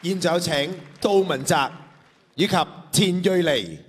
現在有請杜汶澤以及田蕊妮。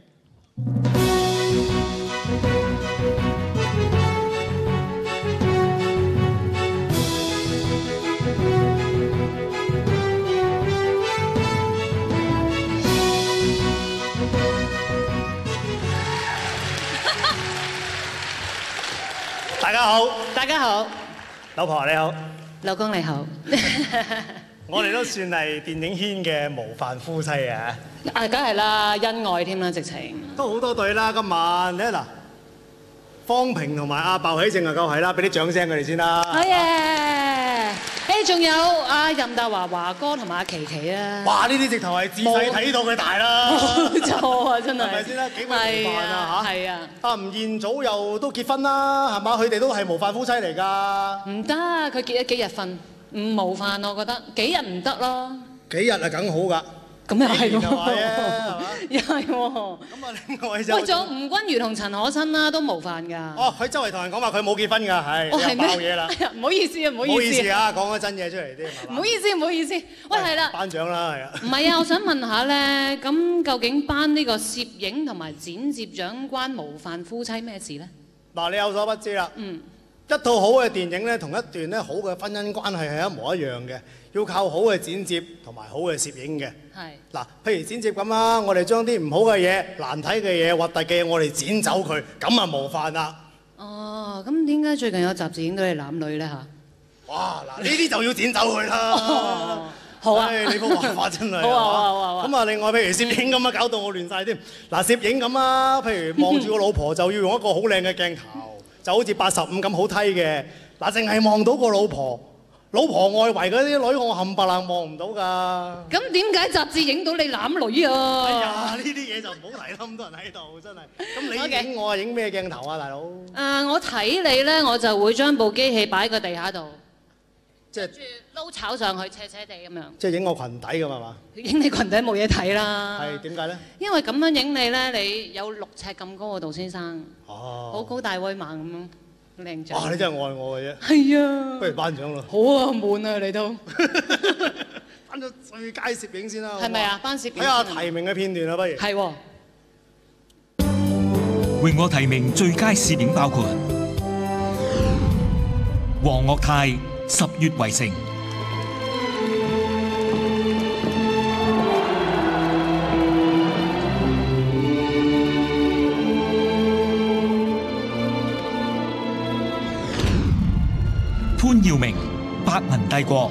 大家好， 大家好， 老婆你好， 老公你好。 我哋都算係電影圈嘅模範夫妻啊！ 梗係啦，恩愛添啦，直情。 都好多對啦，今晚你睇嗱，方平同埋阿鮑起靜就夠係啦，俾啲掌聲佢哋先啦。 好嘢！誒，仲有阿任達華華哥同埋阿琪琪啊！ 哇！呢啲直頭係自細睇到佢大啦， 冇錯啊，真係。 係咪先啦？幾位模範啊嚇！ 係啊。 阿吳彥祖又都結婚啦，係嘛？佢哋都係模範夫妻嚟㗎。 唔得，佢結咗幾日婚，唔模範我覺得，幾日唔得咯。 幾日啊，梗好㗎。 咁又係喎， 係嘛？ 又係喎。 咁啊，另外就喂，仲有吳君如同陳可辛啦，都模範㗎。 哦，佢周圍同人講話佢冇結婚㗎，係係爆嘢啦。 唔好意思啊，唔好唔好意意思思啊，講咗真嘢出嚟啲。 唔好意思，唔好意思。喂，係啦。 頒獎啦，係啊。 唔係啊，我想問下咧，咁究竟頒呢個攝影同埋剪接獎關模範夫妻咩事咧？ 嗱，你有所不知啦。 嗯。 一套好嘅電影咧，同一段咧好嘅婚姻關係係一模一樣嘅，要靠好嘅剪接同埋好嘅攝影嘅。 係。 嗱，譬如剪接咁啦，我哋將啲唔好嘅嘢、難睇嘅嘢、核突嘅嘢，我哋剪走佢，咁啊模範啦。 哦，咁點解最近有雜誌影到你攬女咧嚇？ 哇！嗱，呢啲就要剪走佢啦。 好啊， 你幅畫法真係。 好啊，好啊，好啊。 咁啊，另外譬如攝影咁啊，搞到我亂晒添。嗱，攝影咁啊，譬如望住個老婆就要用一個好靚嘅鏡頭。就好似85咁好梯嘅，嗱，淨係望到個老婆外圍嗰啲女，我冚唪唥望唔到㗎。 咁點解雜誌影到你攬女啊？ 哎呀，呢啲嘢就唔好提啦，咁多人喺度，真係。咁你影我啊，影咩鏡頭啊，大佬？ 我睇你咧，我就會將部機器擺喺個地下度， 即係撈炒上去，斜斜地咁樣。 即係影我裙底咁係嘛？ 影你裙底冇嘢睇啦。 係點解咧？ 因為咁樣影你咧，你有6尺咁高啊，杜先生。 哦。 好高大威猛咁樣，靚仔。 哇！你真係愛我嘅啫。 係啊。 不如頒獎咯。 好啊，悶啊你都。 頒咗最佳攝影先啦。 係咪啊？頒攝影。 睇下提名嘅片段啊，不如。 係喎。 榮獲提名最佳攝影包括黃岳泰《10月圍城》。潘耀明《白銀帝國》。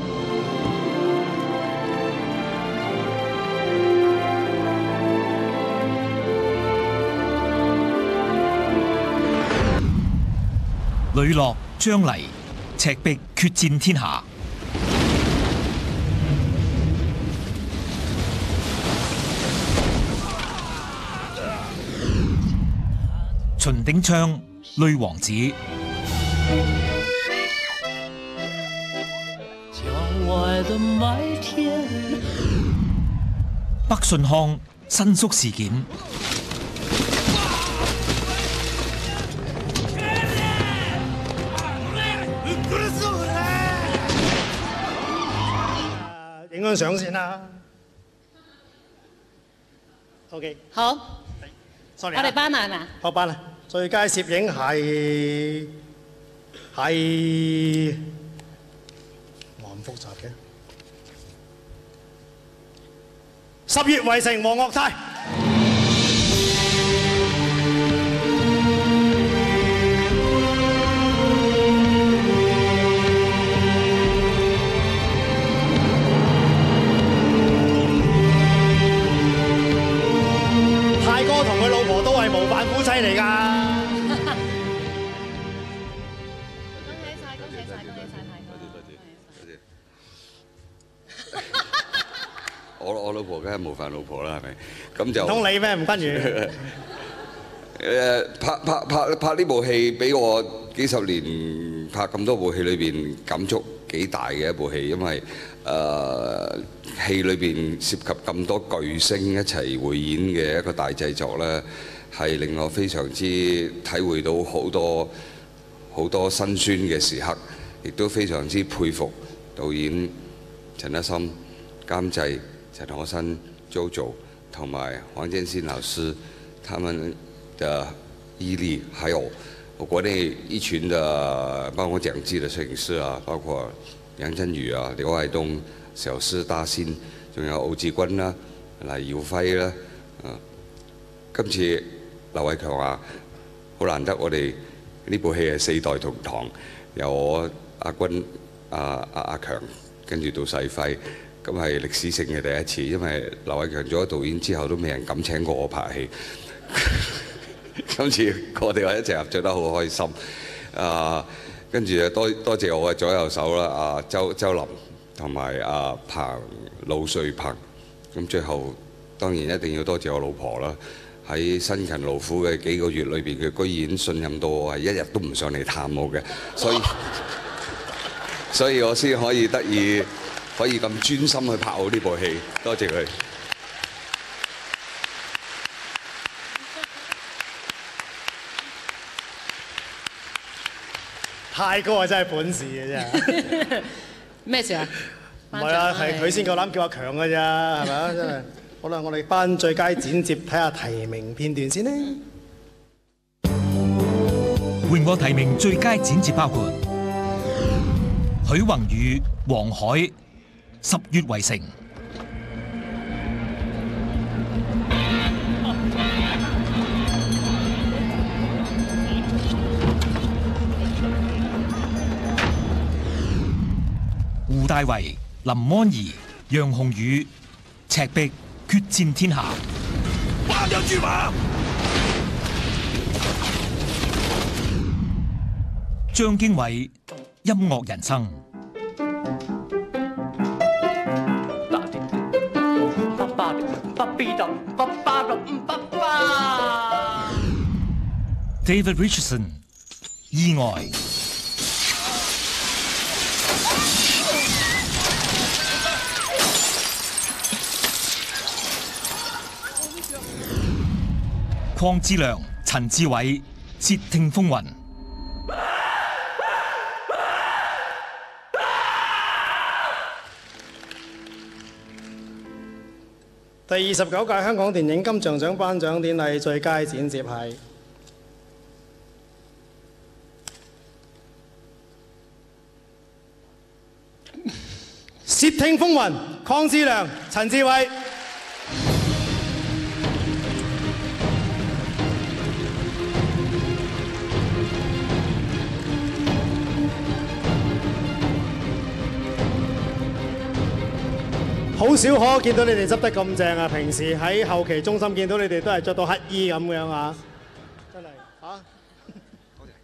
呂樂、張黎，赤壁決戰天下。秦鼎昌，淚王子。北信康，新宿事件。 影張相先啦。OK。 好。 Sorry。 我哋頒啦係咪啊？ 我頒啦。最佳攝影係哇咁複雜嘅。10月圍城，黃岳泰。泰哥同佢老婆都係模範夫妻嚟㗎。 我老婆梗係模範老婆啦，係咪？咁就唔通你咩吳君如？ 拍呢部戲，俾我幾十年拍咁多部戲裏邊感觸幾大嘅一部戲，因為戲裏邊涉及咁多巨星一齊匯演嘅一個大製作咧，係令我非常之體會到好多辛酸嘅時刻，亦都非常之佩服導演陳一心、監製陳可辛、JoJo 同埋黃建新老師，他們的毅力，還有國內一群的幫我講機的攝影師啊，包括楊振宇啊、劉愛東、小施大新，仲有歐志軍啦、黎耀輝啦，今次劉偉強話好難得，我哋呢部戲係4代同堂，由我阿軍、阿強，跟住到細輝，咁係歷史性嘅第一次，因為劉偉強做咗導演之後，都未人敢請過我拍戲。今次我哋話一齊合作得好開心，跟住多謝我嘅左右手啦，周林同埋彭魯瑞鵬，咁最後當然一定要多謝我老婆啦。喺辛勤勞苦嘅幾個月裏邊，佢居然信任到我係一日都唔上嚟探我嘅，所以我先可以得以可以咁專心去拍好呢部戲，多謝佢。 泰哥啊，真係本事嘅啫。 咩事啊？ 唔係啊，係佢先夠膽叫阿強嘅咋，係咪啊？真係。好啦，我哋頒最佳剪接，睇下提名片段先呢。 榮獲提名最佳剪接包括許宏宇、黃海，《十月圍城》。胡大為、林安儀、楊紅宇，《赤壁決戰天下》。花有住馬。張經緯，音樂人生。David Richardson， 意外。鄺志良、陳志偉，竊聽風雲。 第29屆香港電影金像獎頒獎典禮最佳剪接係《竊聽風雲》，鄺志良、陳志偉。好少可見到你哋執得咁正啊！平時喺後期中心見到你哋都係着到乞衣咁樣啊！真係嚇，多謝。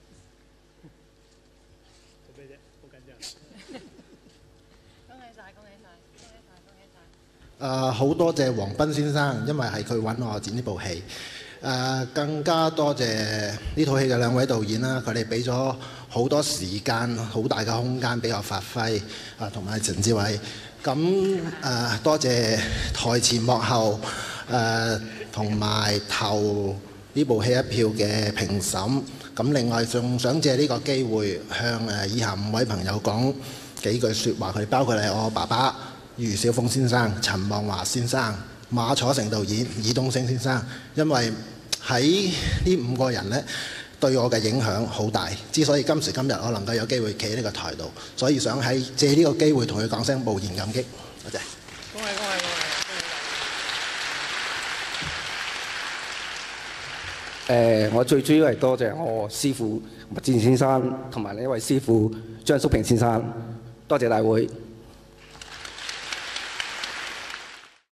做咩啫？好緊張。 恭喜晒！恭喜晒！恭喜晒！恭喜晒！ 好多謝黃斌先生，因為係佢揾我剪呢部戲。更加多謝呢套戲嘅兩位導演啦，佢哋俾咗好多時間、好大嘅空間俾我發揮。同埋陳志偉。咁多謝台前幕後同埋投呢部戲一票嘅評審。咁另外仲想借呢個機會向以下5位朋友講幾句説話，佢哋包括係我爸爸余小鳳先生、陳望華先生、馬楚成導演、爾冬升先生，因為喺呢5個人呢，對我嘅影響好大，之所以今時今日我能夠有機會企喺呢個台度，所以想喺借呢個機會同佢講聲無言感激，多謝。 恭喜恭喜恭喜！ 我最主要係多謝我師傅麥志先生同埋呢一位師傅張叔平先生，多謝大會。